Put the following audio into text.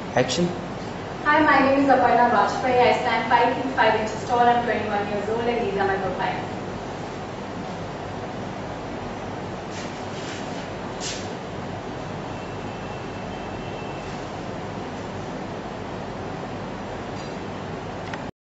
Action. Hi, my name is Aparna Vajpayee. I stand 5 feet 5 inches tall. I'm 21 years old and these are my profiles.